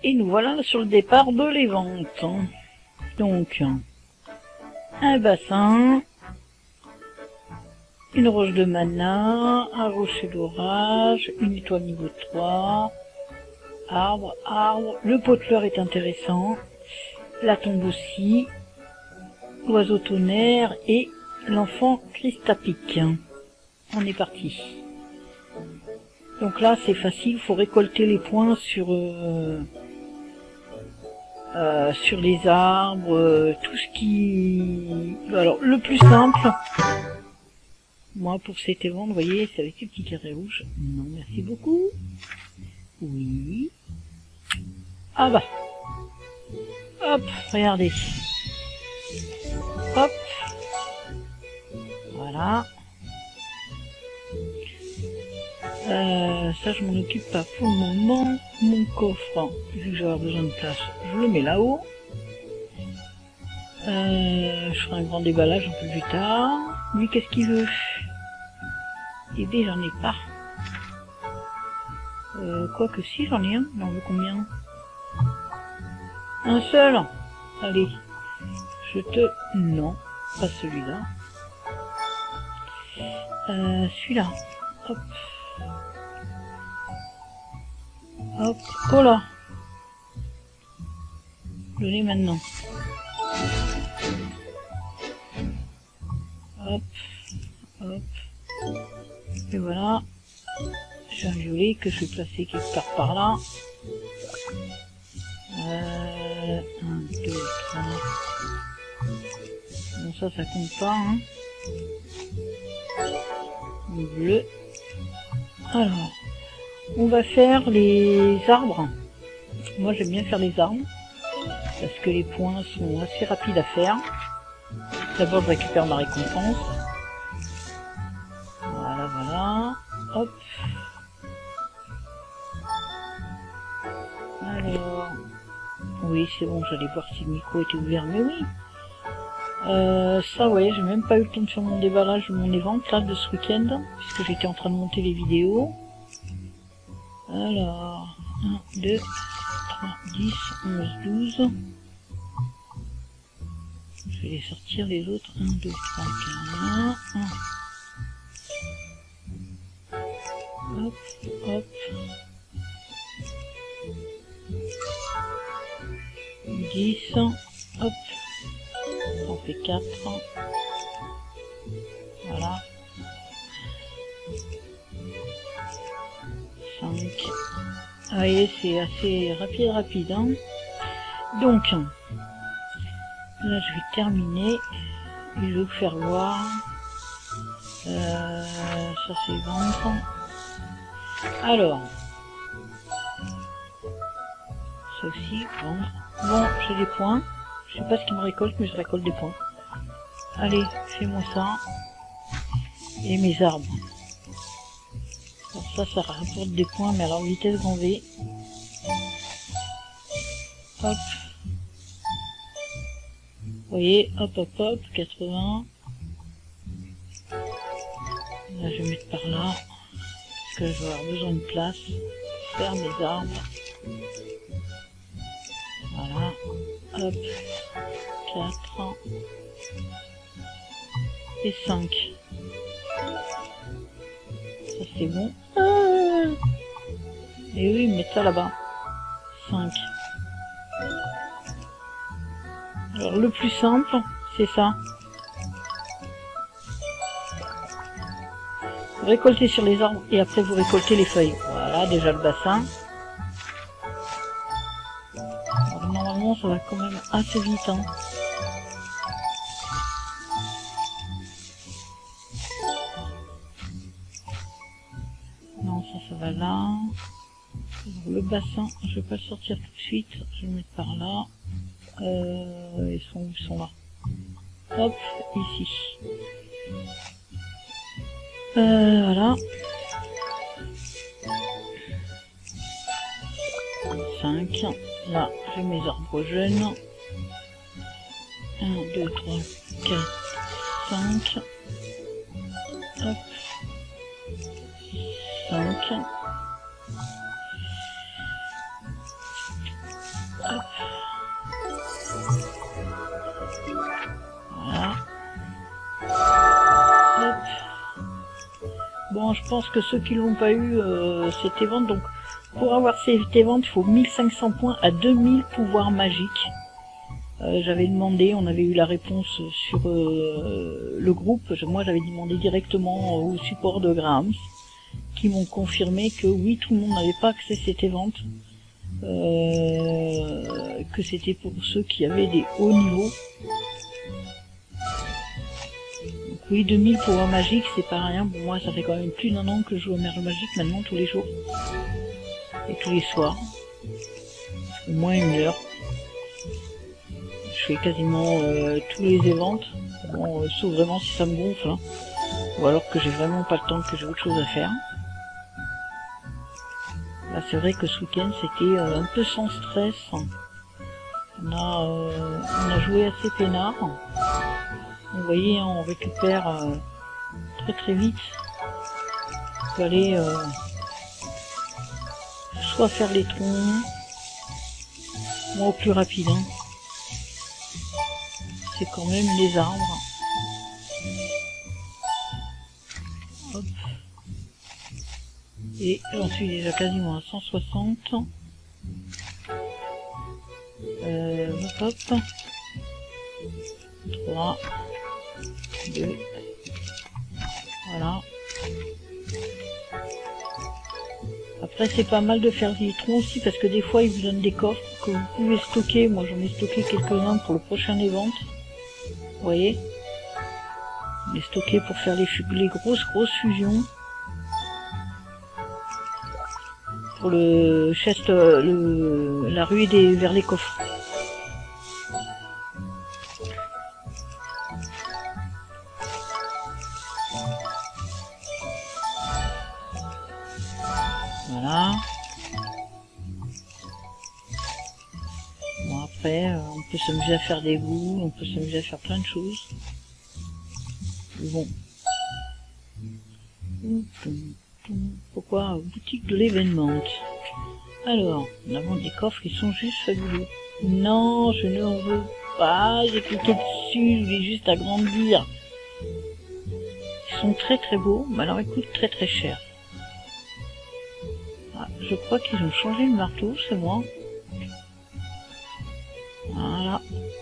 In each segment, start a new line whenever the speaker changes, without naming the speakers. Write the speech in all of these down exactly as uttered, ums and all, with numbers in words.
Et nous voilà sur le départ de les ventes. Donc, un bassin, une roche de mana, un rocher d'orage, une étoile niveau trois, arbre, arbre, le poteleur est intéressant, la tombe aussi, l'oiseau tonnerre et l'enfant Christapic. On est parti. Donc là c'est facile, il faut récolter les points sur euh, euh, sur les arbres, euh, tout ce qui... Alors le plus simple, moi pour cet évent, vous voyez, c'est avec le petit carré rouge. Non, merci beaucoup. Oui. Ah bah. Hop, regardez. Hop. Voilà. Euh, ça je m'en occupe pas pour le moment. Mon coffre, vu que je vais avoir besoin de place, je le mets là-haut. Euh, je ferai un grand déballage un peu plus tard. Lui, qu'est-ce qu'il veut? Eh bien, j'en ai pas. Euh, Quoique si, j'en ai un. Il en veut combien? Un seul? Allez. Je te... Non, pas celui-là. Euh, celui-là. Hop. Hop. Oh là. Donnez maintenant. Hop. Hop. Et voilà. J'ai un violet que je vais placer quelque part par là. Euh, un, deux, trois. Bon, ça, ça compte pas, hein. Bleu. Alors, on va faire les arbres. Moi, j'aime bien faire les arbres parce que les points sont assez rapides à faire. D'abord, je récupère ma récompense. Voilà, voilà. Hop. Alors, oui, c'est bon, j'allais voir si le micro était ouvert, mais oui. Euh, ça, ouais, j'ai même pas eu le temps de faire mon déballage de mon event là de ce week-end, puisque j'étais en train de monter les vidéos. Alors, un, deux, trois, dix, onze, douze. Je vais les sortir les autres. un, deux, trois, quatre, un. Hop, hop. dix, hop. On fait quatre. Voilà. cinq. Vous voyez, c'est assez rapide, rapide. Hein. Donc, là, je vais terminer. Et je vais vous faire voir. Euh, ça, c'est ventre. Alors. Ça aussi, ventre. Bon, j'ai des points. Je sais pas ce qu'il me récolte, mais je récolte des points. Allez, fais-moi ça. Et mes arbres. Alors ça, ça rapporte des points, mais alors vitesse grand V. Hop. Vous voyez, hop, hop, hop, quatre-vingts. Là, je vais mettre par là. Parce que je vais avoir besoin de place. Pour faire mes arbres. Voilà. Hop. quatre. Et cinq. Ça c'est bon. Ah, et oui, mettre ça là-bas. cinq. Alors le plus simple, c'est ça. Récoltez sur les arbres et après vous récoltez les feuilles. Voilà, déjà le bassin. Alors, normalement, ça va quand même assez vite. Hein. Non, ça, ça va là. Alors, le bassin, je vais pas le sortir tout de suite. Je vais le mettre par là. Euh, ils sont où? Ils sont là. Hop, ici. Euh, voilà. cinq. Là, j'ai mes arbres jeunes. un, deux, trois, quatre, cinq. Hop. cinq. Bon, je pense que ceux qui l'ont pas eu, euh, cette évente, donc pour avoir cette évente, il faut mille cinq cents points à deux mille pouvoirs magiques. Euh, j'avais demandé, on avait eu la réponse sur euh, le groupe. Moi, j'avais demandé directement au support de Grahams, qui m'ont confirmé que oui, tout le monde n'avait pas accès à cette évente, euh, que c'était pour ceux qui avaient des hauts niveaux. Donc oui, deux mille pouvoirs magiques, c'est pas rien. Pour moi, ça fait quand même plus d'un an que je joue à Merle Magique maintenant, tous les jours. Et tous les soirs. Au moins une heure. Je fais quasiment euh, tous les évents. Bon, euh, sauf vraiment si ça me gonfle. Hein. Ou alors que j'ai vraiment pas le temps, que j'ai autre chose à faire. Là, c'est vrai que ce week-end, c'était euh, un peu sans stress. On a, euh, on a joué assez peinard. Vous voyez, hein, on récupère euh, très très vite. On peut aller euh, soit faire les troncs, moi au plus rapide. Hein. C'est quand même les arbres. Hop. Et j'en suis déjà quasiment à cent soixante. Euh, hop, hop. trois, deux, voilà. Après, c'est pas mal de faire des troncs aussi, parce que des fois, ils vous donnent des coffres que vous pouvez stocker. Moi, j'en ai stocké quelques-uns pour le prochain event. Vous voyez, on est stocké pour faire les, les grosses grosses fusions. Pour le chest, le, la ruée des, vers les coffres. Voilà. Bon après, euh, on peut s'amuser à faire des boules, on peut s'amuser à faire plein de choses. Bon. Pourquoi boutique de l'événement? Alors, nous avons des coffres qui sont juste fabuleux. Non, je ne en veux pas, j'ai cliqué dessus, je voulais juste agrandir. Ils sont très très beaux, mais alors ils coûtent très très cher. Ah, je crois qu'ils ont changé le marteau, c'est moi. Voilà.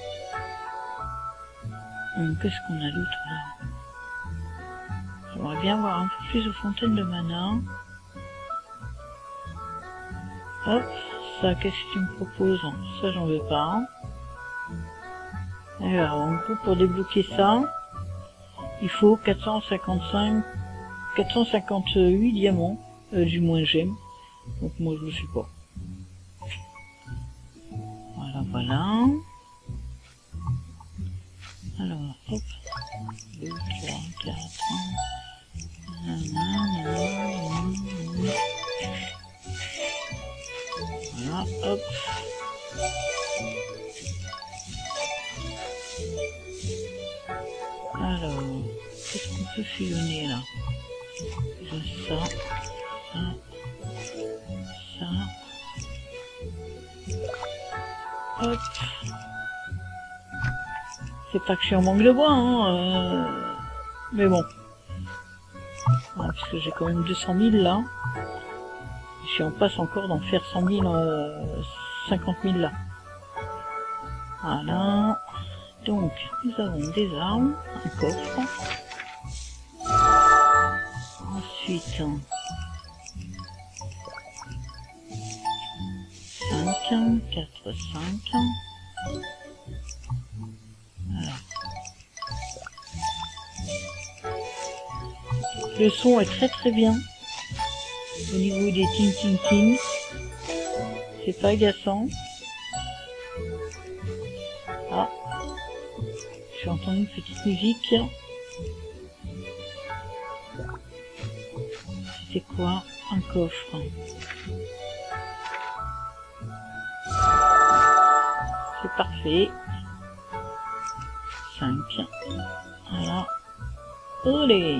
Qu'est-ce qu'on a d'autre là? J'aimerais bien voir un peu plus de fontaines de mana. Hop, ça, qu'est-ce que tu me proposes? Ça, j'en veux pas. Alors, en gros, pour débloquer ça, il faut quatre cent cinquante-cinq, quatre cent cinquante-huit diamants, euh, du moins j'aime. Donc moi, je le suis pas. Voilà, voilà. Alors, hop. deux, trois, quatre. Voilà, hop. Alors, qu'est-ce qu'on peut fusionner là? J'ai ça, ça, ça. Hop. C'est pas que je suis en manque de bois, hein, euh... mais bon. Voilà, parce que j'ai quand même deux cent mille là. Je suis en passe encore d'en faire cent mille, euh, cinquante mille là. Voilà. Donc, nous avons des armes, un coffre. Ensuite, cinq, quatre, cinq. Voilà. Le son est très très bien. Au niveau des ting ting ting. C'est pas agaçant. Ah. J'ai entendu une petite musique. C'était quoi? Un coffre. C'est parfait. cinq. Voilà. Olé!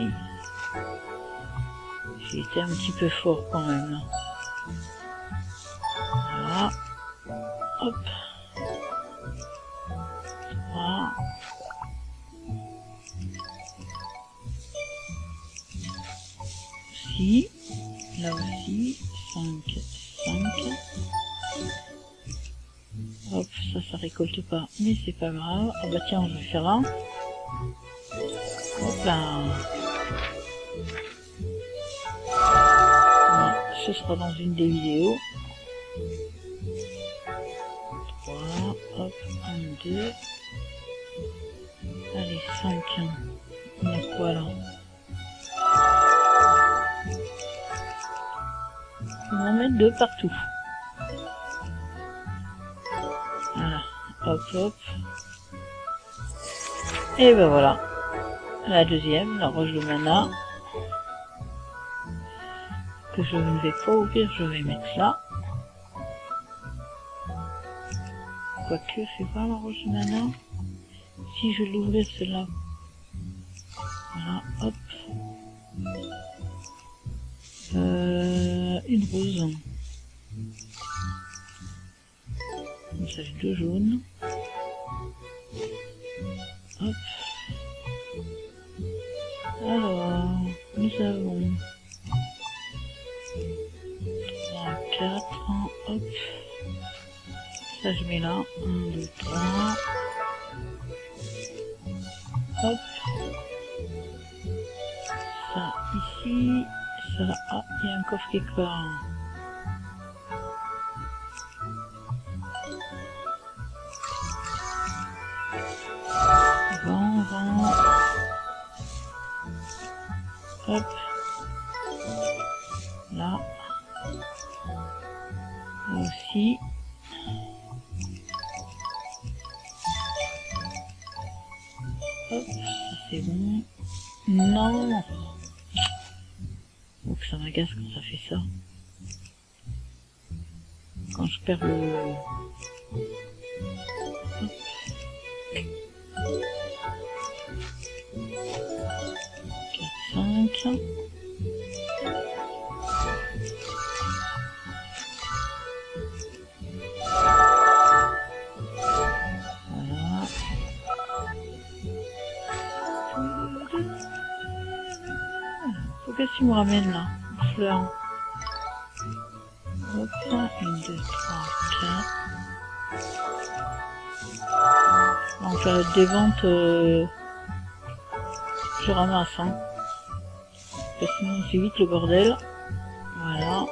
J'ai été un petit peu fort quand même là. Voilà. Hop. Voilà. aussi. Là aussi. cinq, cinq. Hop, ça, ça récolte pas, mais c'est pas grave. Ah bah tiens, je vais faire là. Hop là. Voilà, ce sera dans une des vidéos. trois, hop, un, deux. Allez, cinq. On a quoi là? On va en mettre deux partout. Voilà, hop, hop. Et ben voilà. La deuxième, la roche de mana. Que je ne vais pas ouvrir, je vais mettre là. Quoique, c'est pas la roche de mana. Si je l'ouvrir, celle-là. Voilà, hop. Euh, une rose. Comme ça, j'ai deux jaunes. Hop. Alors, nous avons trois, quatre, hop. Ça, je mets là. un, deux, trois. Hop. Ça, ici. Ça, ah, il y a un coffre quelque part. Vent, vent. Hop. Là. Là aussi. Hop, ça c'est bon. Non. Donc ça m'agace quand ça fait ça. Quand je perds le... Hop. quatre, cinq. Voilà. Faut qu'est-ce qu'il me ramène là? Une fleur. Hop, une, deux, trois, quatre. En période des ventes, euh, je ramasse, hein. Parce que sinon c'est vite le bordel. Voilà.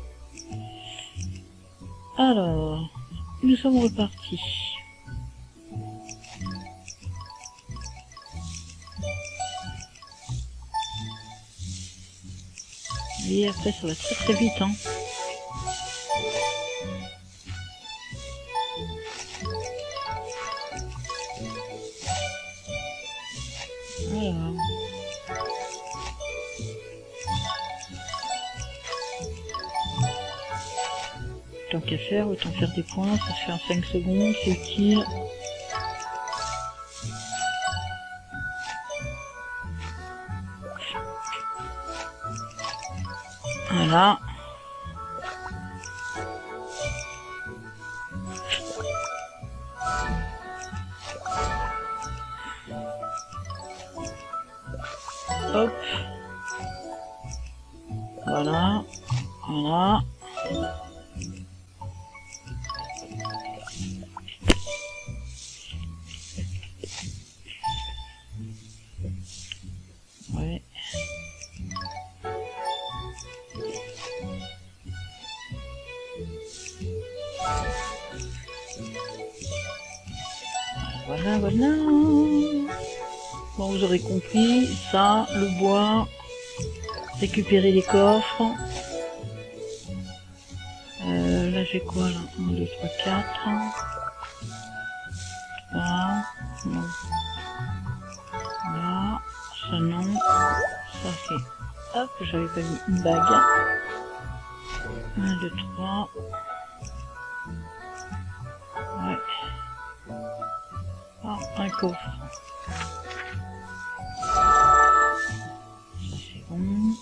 Alors, nous sommes repartis. Et après ça va très très vite, hein. Alors. Tant qu'à faire, autant faire des points, ça se fait en cinq secondes, c'est utile. Voilà. Hop. Voilà. Voilà. Ouais. Voilà, voilà. Bon, vous aurez compris, ça, le bois, récupérer les coffres. Euh, là, j'ai quoi, là? un, deux, trois, quatre. Là, non. Là, ça non. Ça c'est... Hop, j'avais pas mis une bague. un, deux, trois. Ouais. Ah, un coffre. Ça c'est bon.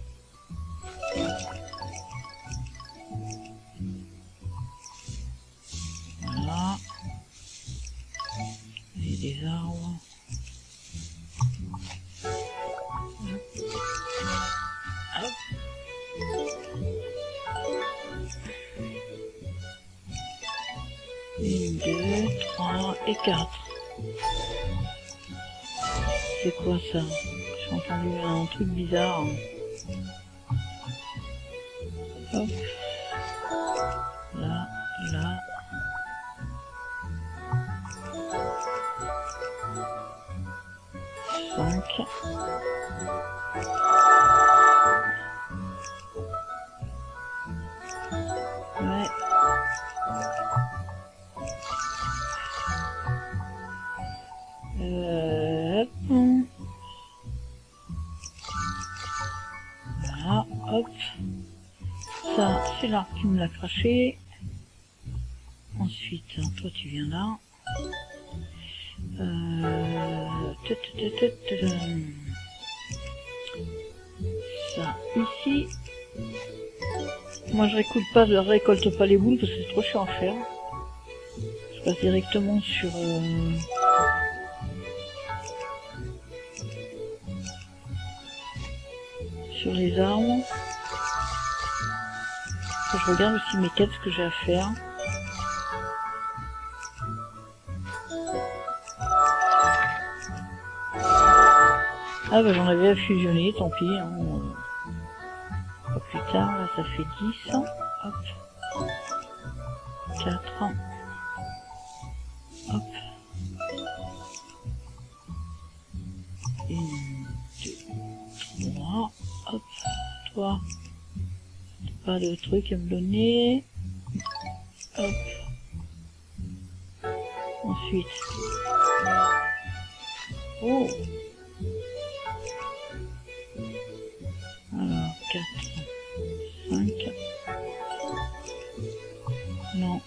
Voilà. Et des arbres. Hop. Une, deux, trois et quatre. C'est quoi ça? J'ai entendu un truc bizarre. Hop. Là, là. cinq. Ouais. Euh, hop. Voilà, hop. Ça, c'est l'arbre qui me l'a craché. Ensuite, toi tu viens là. Euh... Ça, ici. Moi je récolte pas, je récolte pas les boules parce que c'est trop chiant à faire. Je passe directement sur... Euh... sur les arbres. Je regarde aussi mes quêtes, ce que j'ai à faire. Ah bah j'en avais à fusionner, tant pis. Hein. Pas plus tard, là ça fait dix. Hop. quatre. Hop. une, deux, trois. Hop. Toi. Pas de trucs à me donner. Hop. Ensuite. Oh. Alors, quatre, cinq. Non.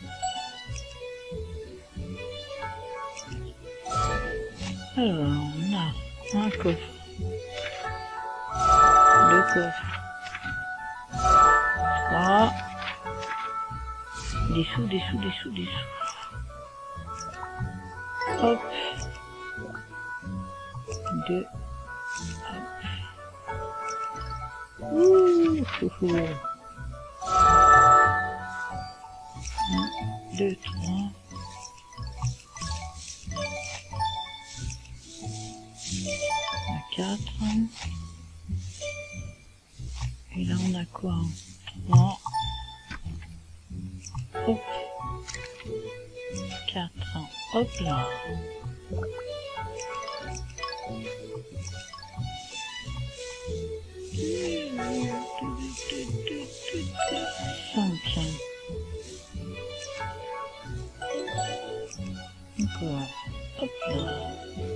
Alors, on a un coffre. Deux coffres. Trois. Des sous, des sous, des sous, des sous. Hop. Deux. Ouh, ouh. Un, deux, trois. Un, quatre. Et là on a quoi? Trois. Hop. Quatre. Hop là. cinq. Encore. Hop là.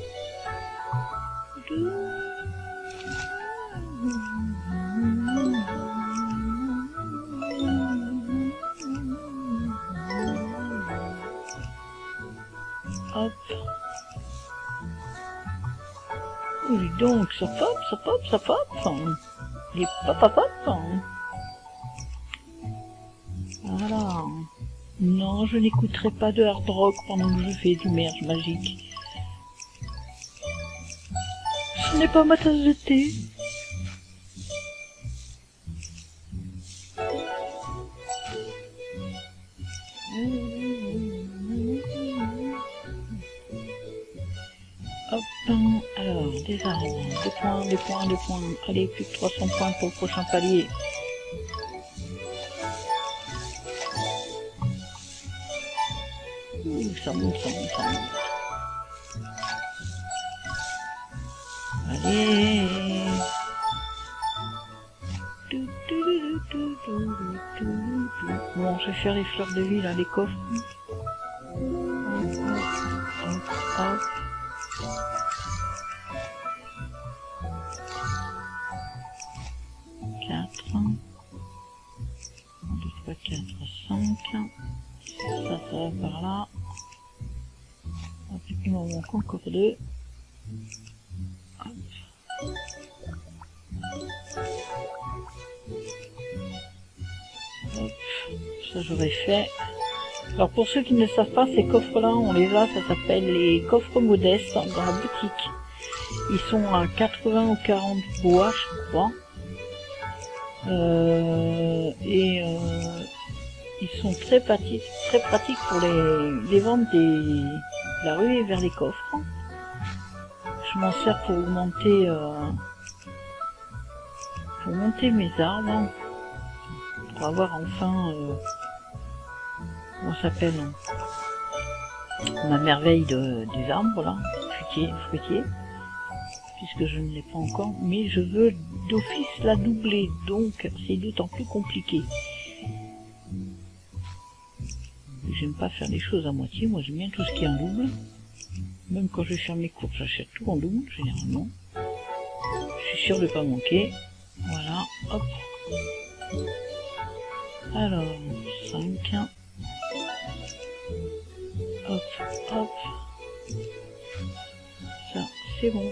Hop. Oh, dis donc, ça pop, ça pop, ça pop. Les pop, pop, pop. Voilà. Non, je n'écouterai pas de hard rock pendant que je fais du merge magique. Ce n'est pas ma tasse de thé. Hop, alors, des arbres, des points, des points, des points. Allez, plus de trois cents points pour le prochain palier. Ouh, ça monte, ça monte, ça monte. Allez. Bon, je vais faire les fleurs de vie, là, les coffres. Hop, hop, hop, hop. quatre. un, deux, trois, quatre, cinq. Ça, ça va par là. Hop, il m'en manque encore deux. Hop. Hop. Ça j'aurais fait. Alors pour ceux qui ne savent pas, ces coffres-là, on les a, ça s'appelle les coffres modestes dans la boutique. Ils sont à quatre-vingts ou quarante bois, je crois. Euh, et euh, ils sont très pratiques, très pratiques pour les, les ventes des, de la rue et vers les coffres. Je m'en sers pour augmenter, euh, pour monter mes arbres, pour avoir enfin, euh, comment ça s'appelle, ma merveille de, des arbres là, fruitier, fruitier, puisque je ne l'ai pas encore, mais je veux d'office la doubler, donc c'est d'autant plus compliqué. J'aime pas faire les choses à moitié, moi j'aime bien tout ce qui est en double. Même quand je vais faire mes courses, j'achète tout en double, généralement. Je suis sûr de pas manquer. Voilà, hop. Alors, cinq. Hop, hop. Ça, c'est bon.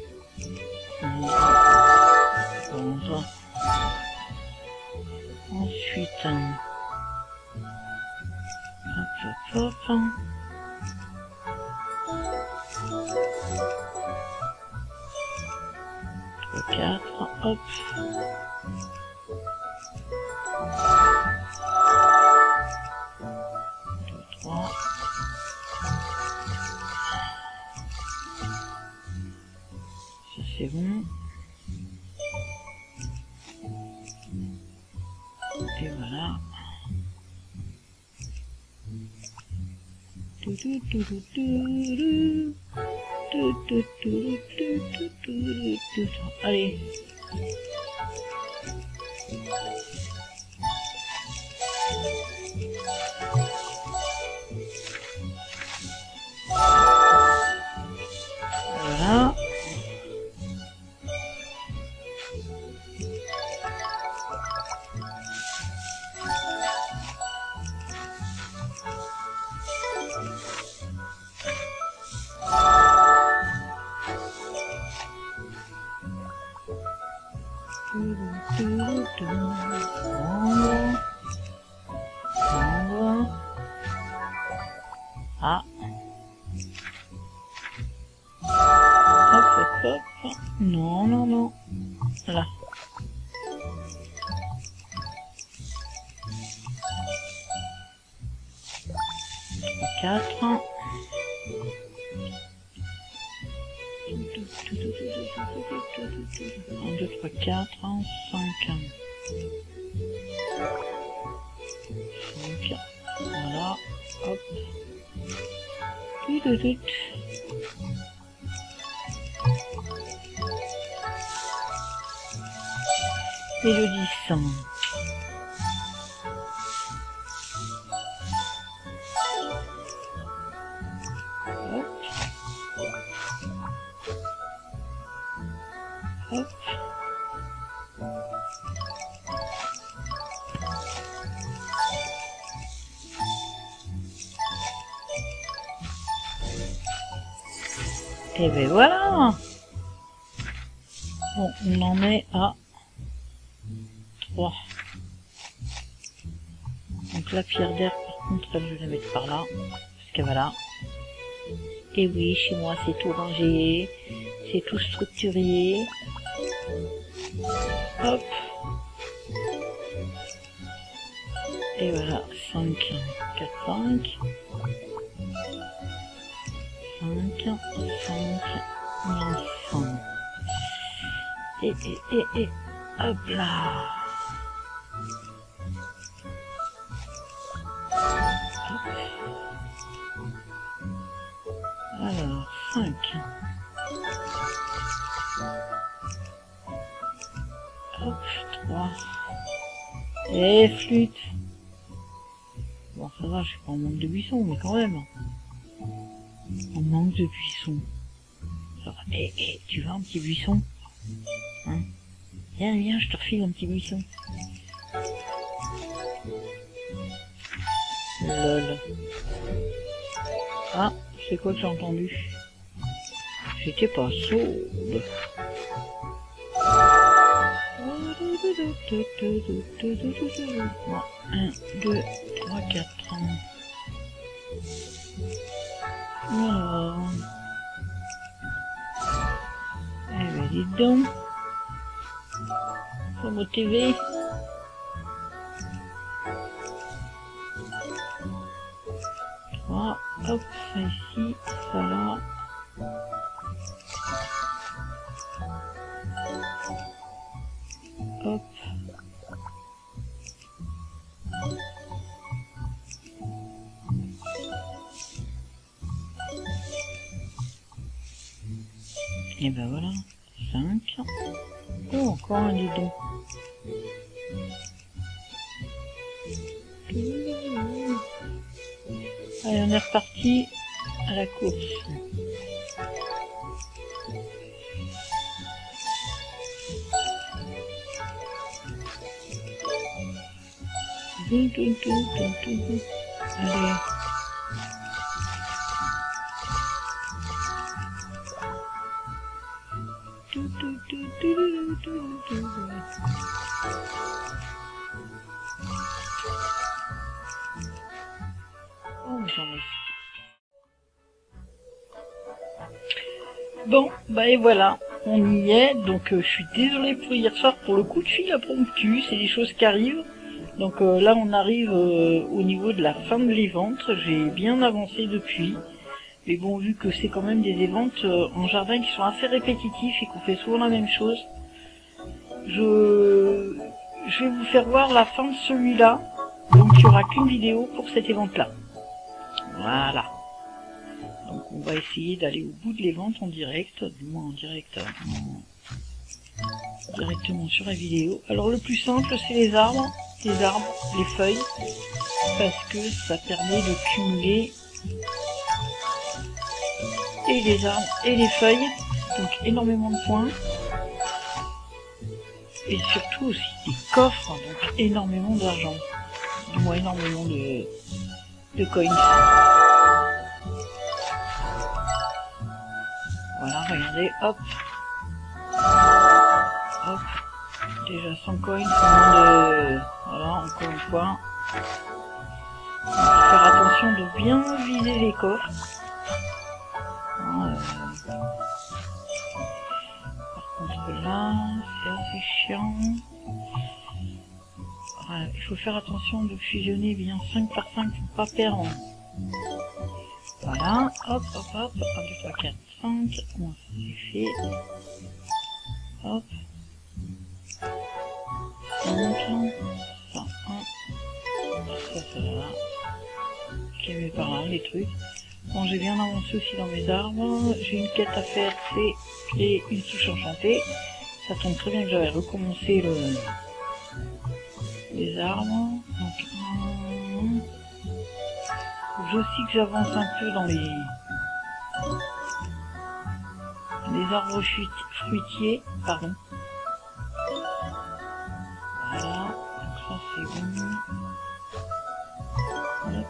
onze. Ensuite, hop, hop, hop. quatre, hop. deux, trois. Ça c'est bon. Et voilà. Tout, tout, tout, tout, tout, tout, tout, tout, tout, tout, tout. Allez. Voilà. Ah. Hop, hop, hop. Non, non, non. Là. quatre. un, deux, trois, quatre, cinq. cinq. Voilà. Hop. Tout, tout, tout. Et le dix. Hop. Hop. Et ben voilà. Bon, on en est à trois. Donc la pierre d'air, par contre, elle, je vais la mettre par là. Parce que voilà. Et oui, chez moi, c'est tout rangé. C'est tout structuré. Hop. Et voilà, cinq, quatre, cinq. cinq, cinq, cinq. Et, et, et, et, hop là. Hop. Alors, cinq. Hop, trois. Et flûte. Bon, ça va, je suis pas en manque de buissons, mais quand même. On manque de buissons. Eh, eh, tu veux un petit buisson? Hein? Viens, viens, je te refile un petit buisson. Lol. Ah, c'est quoi que j'ai entendu? J'étais pas sourde. un, deux, trois, quatre. Alors. Eh ben, dis donc. Promo T V. trois. Hop, ça ici, ça là. Hop. Et ben voilà, cinq. Oh, encore un bidon. Allez, on est reparti à la course. Tout, tout, tout, tout, tout, tout. Allez. Tout, tout, tout, tout, tout, tout, tout. Oh, j'en ai. Bon, bah et voilà, on y est. Donc euh, je suis désolée pour hier soir pour le coup de fil impromptu, c'est des choses qui arrivent. Donc euh, là on arrive euh, au niveau de la fin de l'event, j'ai bien avancé depuis. Mais bon, vu que c'est quand même des events euh, en jardin qui sont assez répétitifs et qu'on fait souvent la même chose, je, je vais vous faire voir la fin de celui-là. Donc il n'y aura qu'une vidéo pour cet event-là. Voilà. Donc on va essayer d'aller au bout de l'event en direct, du moins en direct, en... directement sur la vidéo. Alors le plus simple c'est les arbres, les arbres, les feuilles, parce que ça permet de cumuler et les arbres et les feuilles, donc énormément de points. Et surtout aussi des coffres, donc énormément d'argent, du moins énormément de, de coins. Voilà, regardez, hop, hop, déjà cent coins, moins de, voilà, encore une fois. Il faut faire attention de bien viser les coffres. Hein, euh... Par contre là, c'est assez chiant. Voilà, il faut faire attention de fusionner bien cinq par cinq pour pas perdre. Voilà, hop, hop, hop, un, deux, trois, quatre, cinq, bon, c'est fait. Hop. cinq, ça, un, ça, ça, là. Ok, mais par là, les trucs. Bon, j'ai bien avancé aussi dans mes arbres. J'ai une quête à faire, c'est créer une souche enchantée. Ça tombe très bien que j'avais recommencé le... les arbres. Donc, un... faut aussi que j'avance un peu dans les... les arbres fruitiers, pardon. Voilà, donc ça c'est bon. Hop.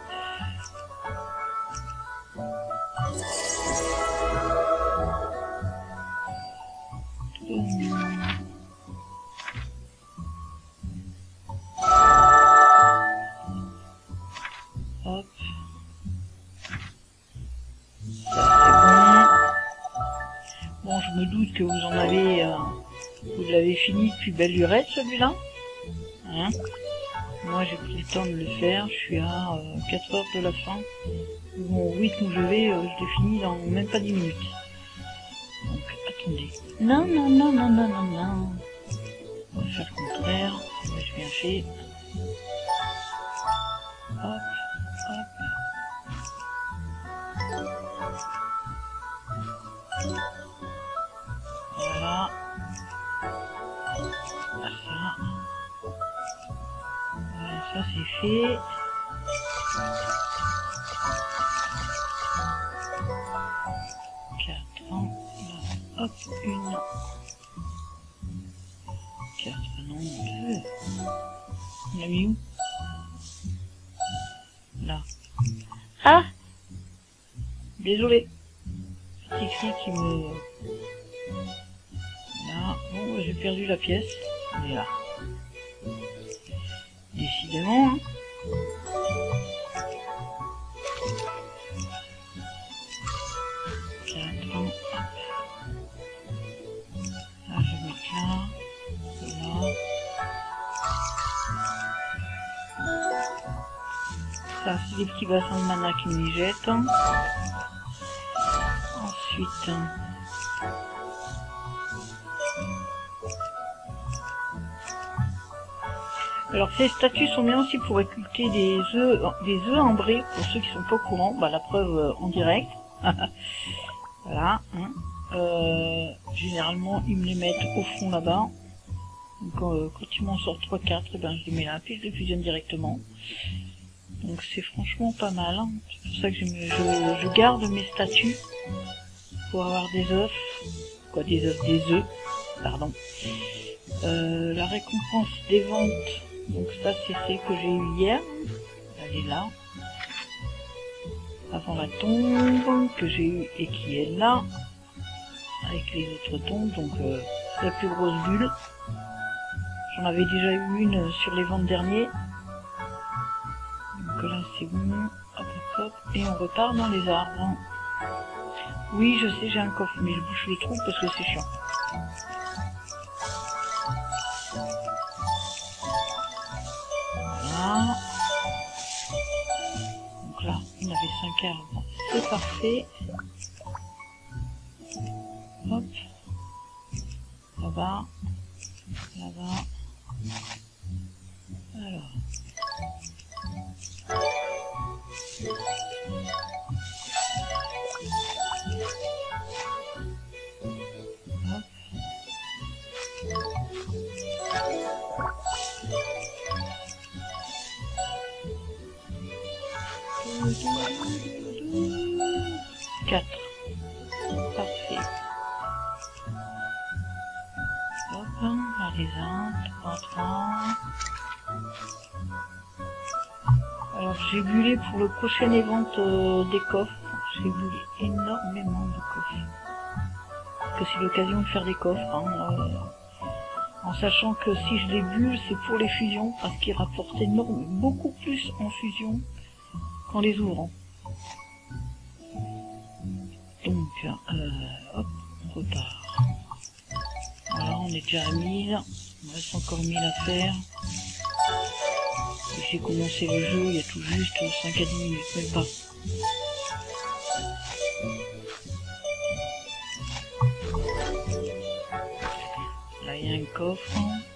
Hop. Ça c'est bon. Bon, je me doute que vous en avez, euh, vous l'avez fini depuis belle lurette celui-là. Hein, moi j'ai pris le temps de le faire, je suis à euh, quatre heures de la fin. Mon rythme où je vais, euh, je l'ai fini dans même pas dix minutes. Donc attendez. Non, non, non, non, non, non, non. On va faire le contraire. J'ai bien fait. Hop, hop. Voilà. Ça. Voilà, ça c'est fait. quatre, là, hop, une. quatre, non, deux. On l'a mis où? Là. Ah! Désolé. Petit cri qui me... Là, bon, j'ai perdu la pièce. Elle est là. Décidément, hein. quatre, hop. Là, je vais mettre là. Ça, c'est des petits bassins de mana qui m'y jettent. Ensuite, alors ces statues sont bien aussi pour récolter des œufs, des œufs ambrés pour ceux qui sont pas au courant. Bah la preuve euh, en direct. Voilà. Hein. Euh, généralement ils me les mettent au fond là-bas. Donc euh, quand ils m'en sortent trois quatre, eh ben je les mets là, puis je les fusionne directement. Donc c'est franchement pas mal. Hein. C'est pour ça que je, me, je, je garde mes statues pour avoir des œufs. Quoi, des œufs, des œufs. Pardon. Euh, la récompense des ventes. Donc ça c'est celle que j'ai eue hier, elle est là, avant la tombe que j'ai eue et qui est là, avec les autres tombes, donc euh, la plus grosse bulle. J'en avais déjà eu une sur les ventes derniers, donc là c'est bon, hop hop hop, et on repart dans les arbres. Oui je sais j'ai un coffre, mais je bouche les trous parce que c'est chiant. Voilà. Donc là, on avait cinq arbres, c'est parfait. Hop. Là-bas. Là-bas. Alors. Hop. quatre. Parfait. Hop, allez un, trois, trois. Alors j'ai bullé pour le prochain event euh, des coffres. J'ai bullé énormément de coffres. Parce que c'est l'occasion de faire des coffres. Hein, euh, en sachant que si je les bulle, c'est pour les fusions. Parce qu'ils rapportent énormément, beaucoup plus en fusion qu'en les ouvrant. Donc, euh, hop, on repart. Voilà, on est déjà à mille. Il me reste encore mille à faire. Et j'ai commencé le jeu il y a tout juste cinq à dix minutes, même pas. Là, il y a un coffre.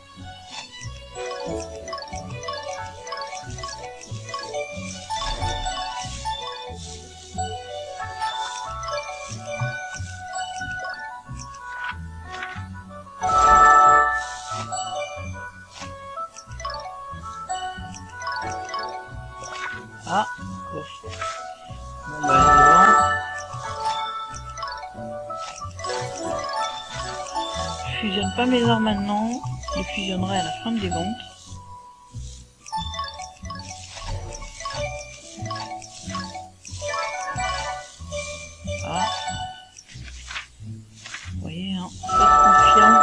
Ah, coffre. Bon, bah, devant. Je fusionne pas mes armes maintenant. Je les fusionnerai à la fin des ventes. Ah. Vous voyez, hein, ça se confirme.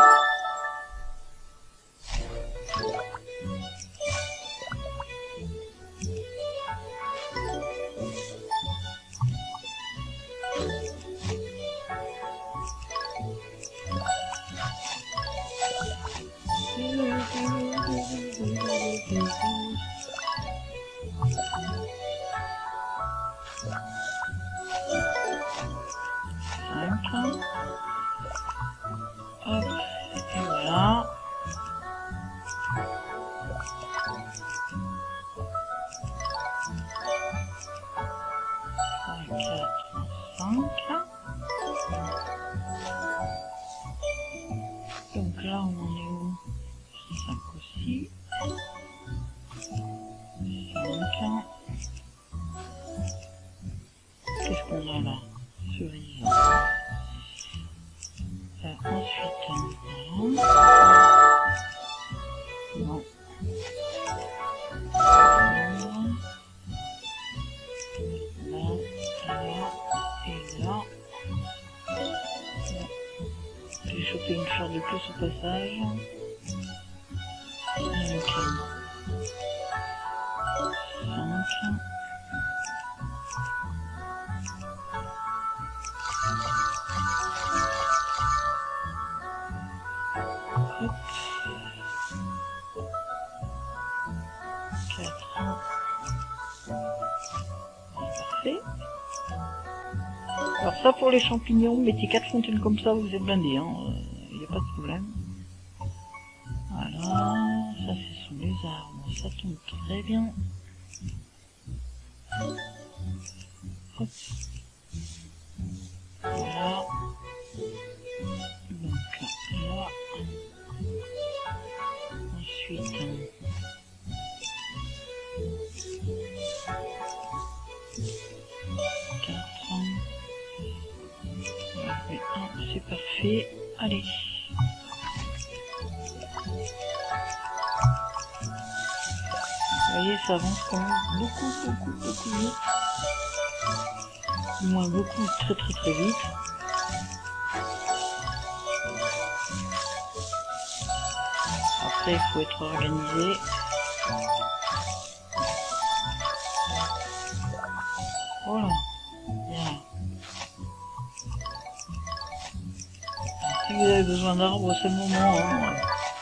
Hop, et voilà. trois, quatre, cinq. Donc là, on en est où? cinq aussi. cinq. Qu'est-ce qu'on a là? Cerise. Euh, ensuite, voilà. Non. Là, là, et là. J'ai chopé une fleur de plus au passage. cinq. cinq. Hop. quatre. Alors ça pour les champignons, mettez quatre fontaines comme ça, vous êtes blindés, hein. Il n'y a pas de problème. Voilà, ça ce sont les arbres, ça tombe très bien. Hop. Voilà. Donc là, ensuite, quatre. C'est parfait. Allez. Vous voyez, ça avance quand même beaucoup, beaucoup, beaucoup vite. Du moins beaucoup, très très très vite. Après, il faut être organisé. Voilà. Bien. Si vous avez besoin d'arbres, c'est le moment. Hein.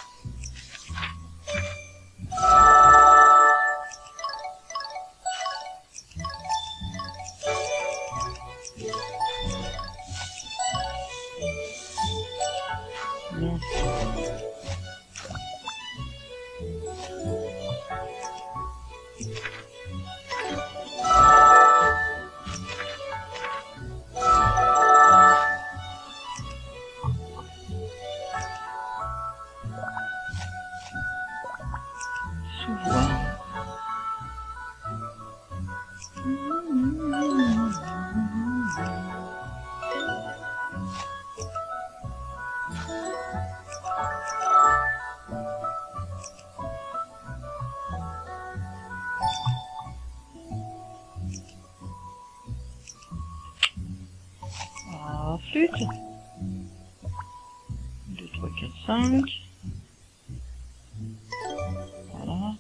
Bien. Sous-voie. Ah, flûte. deux, trois, quatre, cinq. Voilà.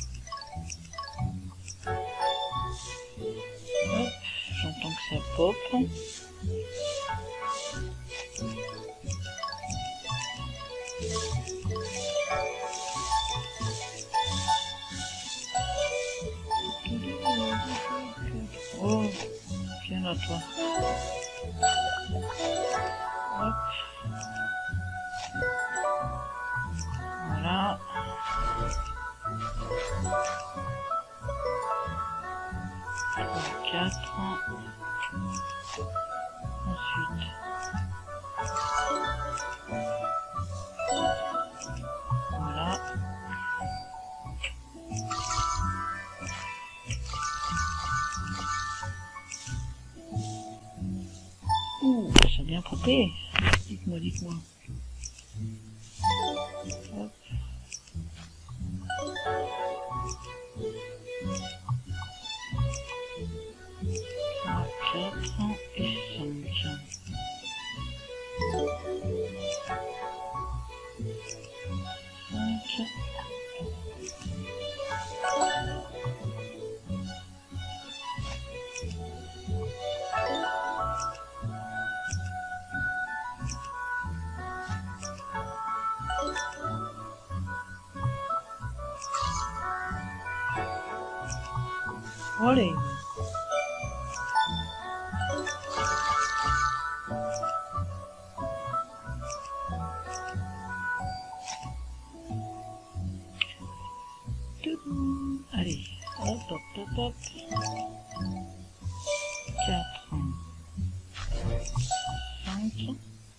Hop, j'entends que ça pop. Oh, viens là toi. Hop. Voilà. quatre. Ensuite. Voilà. Ouh, ça a bien popé. Dites-moi, dites-moi. Hop. quatre et cinq. cinq. Allez. Allez, hop, hop, hop, hop. quatre, cinq.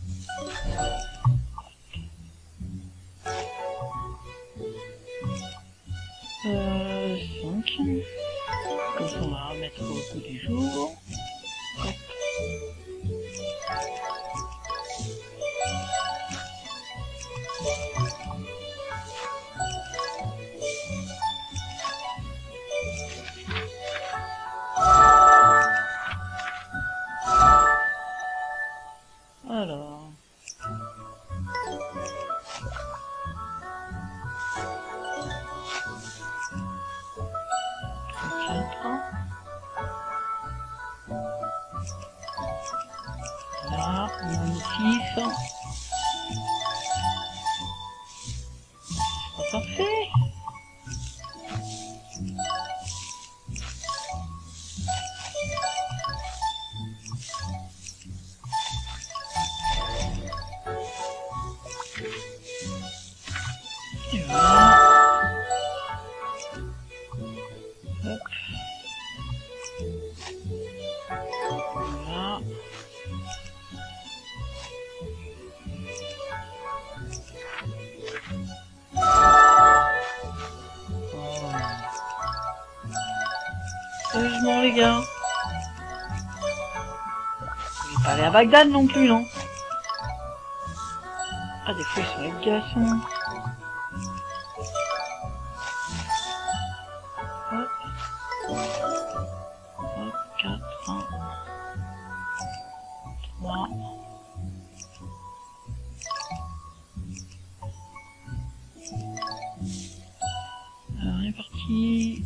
Euh, cinq. Comme ça, on va remettre au bout du jour. Hop. Alors. Là, mon six. C'est pas parfait. logement, les gars. Vous n'allez pas aller à Bagdad non plus, non? Ah, des fois, ils sont avec glaçons. Hop. Hop, quatre, un, trois. Alors, on est parti.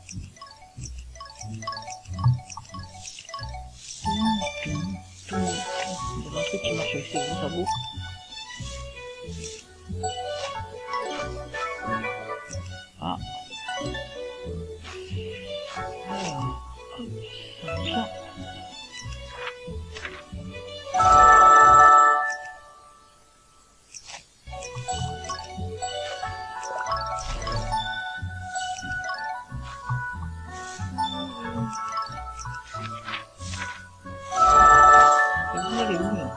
Il y a un truc qui marche avec ces gros sabots. Ah. Alors, hop, ça vient. Vous allez où, là?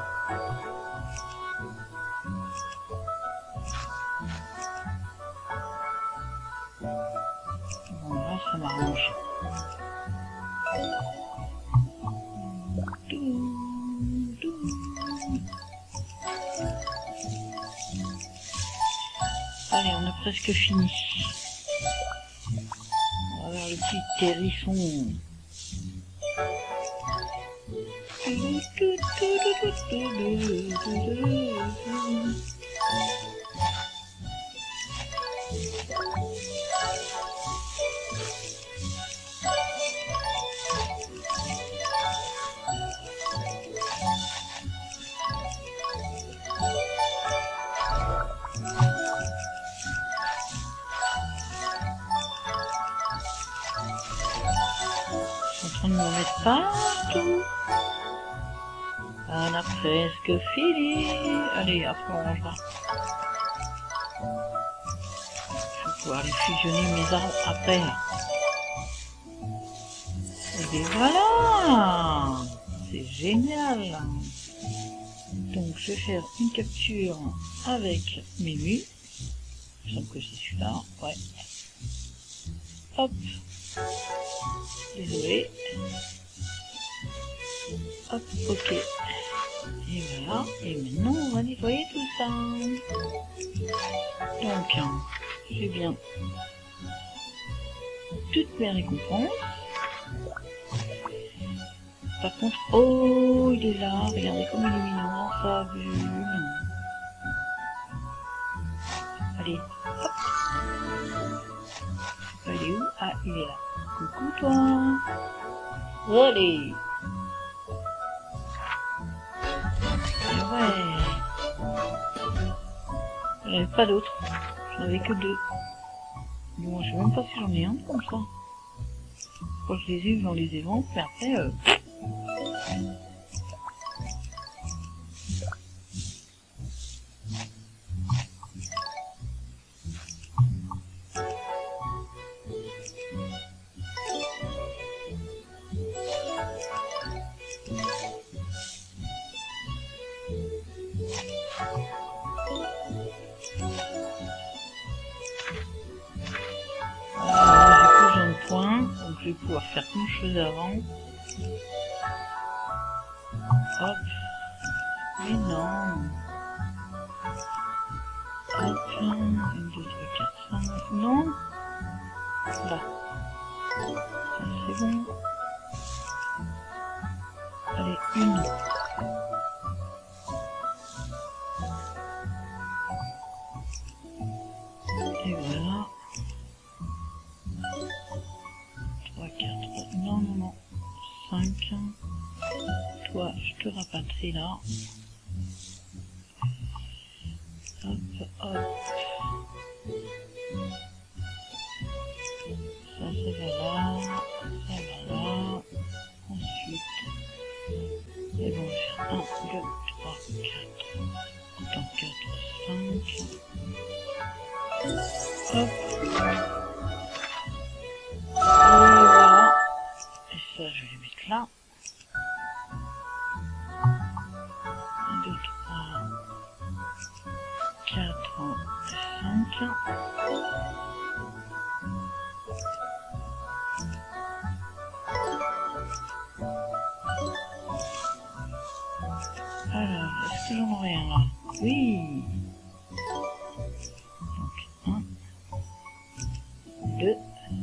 Bon, là, ça m'arrange. Allez, on a presque fini. On va vers le petit terrisson. Ils sont en train de me mettre partout. On a presque fini. Allez, après on rangera. Je vais pouvoir les fusionner mes arbres après. Et bien voilà. C'est génial. Donc je vais faire une capture avec mes mules. Il me semble que c'est celui-là. Ouais. Hop. Désolé. Hop, ok. Et voilà. Et maintenant, on va nettoyer tout ça. Donc, j'ai bien toutes mes récompenses. Par contre, oh, il est là. Regardez comme il est mignon, sa bulle. Allez, hop. Il est où? Ah, il est là. Coucou toi. Allez. Et ouais. J'en avais pas d'autres. J'en avais que deux. Bon, je sais même pas si j'en ai un comme ça. Quand je les ai, j'en les ai ventes, mais après... Euh... Je vais pouvoir faire une chose avant. Hop. Mais non. Hop. un, deux, trois, quatre, cinq. Non. Là. Ça, c'est bon. Allez, une. Et voilà. Non, non, non. cinq. Toi, je te rapatrie là. Hop, hop. Ça, ça va là. Ça va là. Ensuite. Et bon, je vais faire un, deux, trois, quatre. Attends, quatre, cinq. Hop. Ça, je vais les mettre là. un, deux, trois, quatre, cinq. rien là. Oui. Donc, un, deux.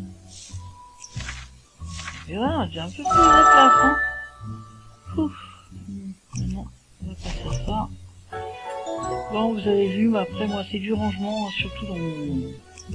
Et voilà, j'ai un peu plus de place, hein. Ouf. Maintenant, on va passer à ça. Bon, vous avez vu, mais après, moi, c'est du rangement, hein, surtout dans mon...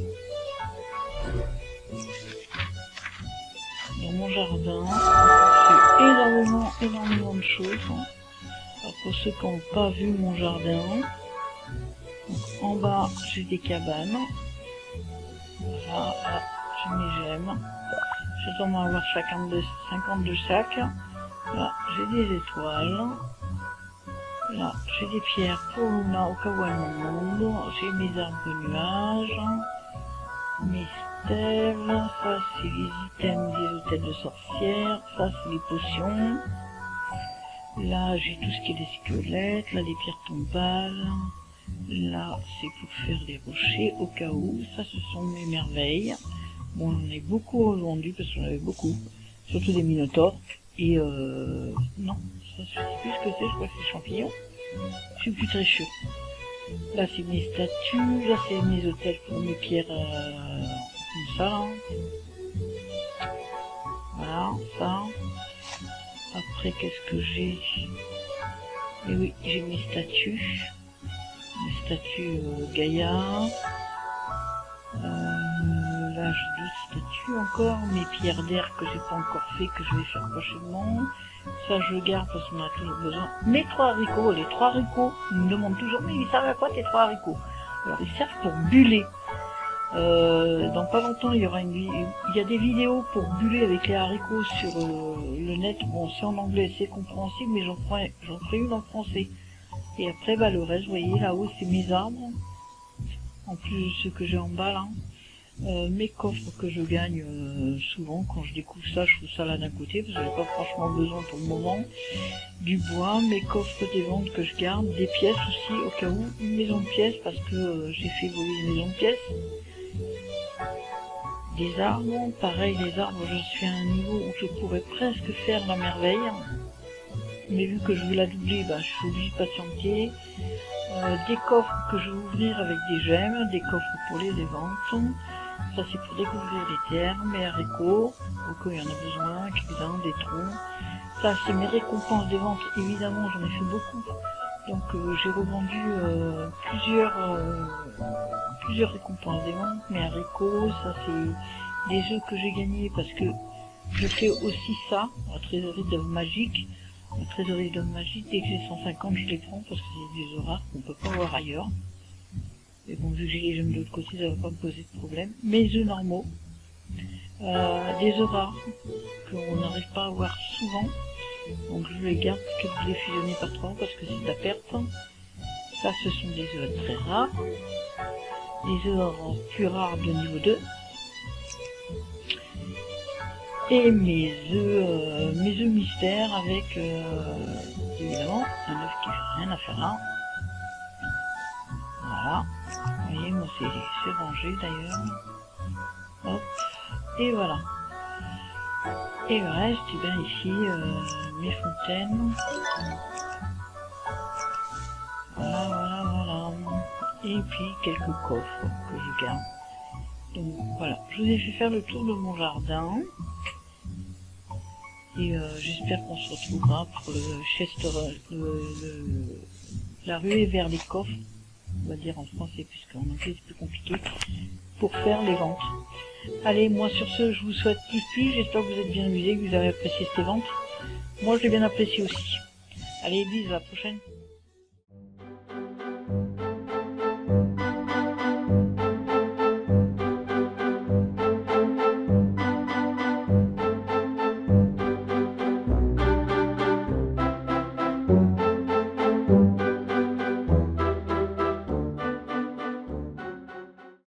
dans mon jardin. C'est énormément, énormément de choses. Hein. Alors, pour ceux qui n'ont pas vu mon jardin, donc, en bas, j'ai des cabanes. Voilà, là, j'ai mes gemmes. Je dois en avoir chacun de cinquante-deux sacs. Là, j'ai des étoiles. Là, j'ai des pierres pour Luna au cas où elle m'en demande. J'ai mes arbres de nuages. Mes stèles. Ça, c'est les items des hôtels de sorcières. Ça, c'est les potions. Là, j'ai tout ce qui est des squelettes. Là, des pierres tombales. Là, c'est pour faire des rochers au cas où. Ça, ce sont mes merveilles. Bon, j'en ai beaucoup revendu parce que j'en avais beaucoup. Surtout des minotaures. Et euh... non, ça, je sais plus ce que c'est, je crois que c'est champignons. Je suis plus très sûr. Là, c'est mes statues. Là, c'est mes hôtels pour mes pierres euh... comme ça. Là. Voilà, ça. Après, qu'est-ce que j'ai? Et oui, j'ai mes statues. Mes statues euh, Gaïa. Euh... Là, j'ai deux statues encore, mes pierres d'air que j'ai pas encore fait, que je vais faire prochainement. Ça, je garde parce qu'on a toujours besoin. Mes trois haricots, les trois haricots, ils me demandent toujours, mais ils servent à quoi tes trois haricots? Alors, ils servent pour buller. Euh, dans pas longtemps, il y aura une il y a des vidéos pour buller avec les haricots sur euh, le net. Bon, c'est en anglais, c'est compréhensible, mais j'en ferai, j'en ferai une en français. Et après, bah, le reste, vous voyez, là-haut, c'est mes arbres. En plus de ceux que j'ai en bas, là. Euh, mes coffres que je gagne euh, souvent, quand je découvre ça, je trouve ça là d'un côté, parce que j'ai pas franchement besoin pour le moment. Du bois, mes coffres des ventes que je garde, des pièces aussi, au cas où, une maison de pièces, parce que euh, j'ai fait voler une maison de pièces. Des arbres, pareil, les arbres, je suis à un niveau où je pourrais presque faire la merveille. Mais vu que je veux la doubler, bah, je suis obligée de patienter. Euh, des coffres que je vais ouvrir avec des gemmes, des coffres pour les ventes. Ça, c'est pour découvrir les terres, mes haricots, au cas où il y en a besoin, quelques-uns, des troncs. Ça, c'est mes récompenses des ventes. Évidemment, j'en ai fait beaucoup. Donc, euh, j'ai revendu euh, plusieurs, euh, plusieurs récompenses des ventes. Mes haricots, ça, c'est des œufs que j'ai gagnés parce que je fais aussi ça, la trésorerie d'œufs magiques. La trésorerie d'œufs magiques, dès que j'ai cent cinquante, je les prends parce que c'est des œufs rares qu'on peut pas voir ailleurs. Et bon, vu que j'ai les gemmes de l'autre côté, ça va pas me poser de problème. Mes œufs normaux, euh, des œufs rares qu'on n'arrive pas à voir souvent. Donc je les garde plutôt que de les fusionner par trois parce que c'est de la perte. Ça, ce sont des œufs très rares. Des œufs plus rares de niveau deux. Et mes œufs, euh, mes œufs mystères avec, euh, évidemment, un œuf qui fait rien à faire là. Voilà. Vous voyez, moi c'est rangé d'ailleurs. Hop. Et voilà. Et le reste, et bien ici, euh, mes fontaines. Voilà, voilà, voilà. Et puis quelques coffres que je garde. Donc voilà, je vous ai fait faire le tour de mon jardin. Et euh, j'espère qu'on se retrouvera pour le Chester, le, le, la ruée vers les coffres, on va dire en français, puisqu'en anglais c'est plus compliqué, pour faire les ventes. Allez, moi sur ce, je vous souhaite plus plus, j'espère que vous êtes bien amusés, que vous avez apprécié ces ventes. Moi je l'ai bien apprécié aussi. Allez, bisous, à la prochaine.